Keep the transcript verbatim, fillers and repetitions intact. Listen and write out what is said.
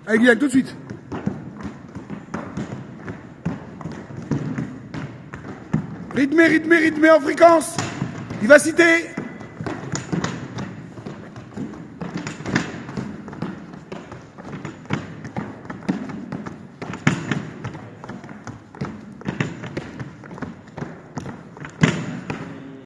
Allez, Guylaine, tout de suite. Rythmé, rythmé, rythmé en fréquence. Vivacité.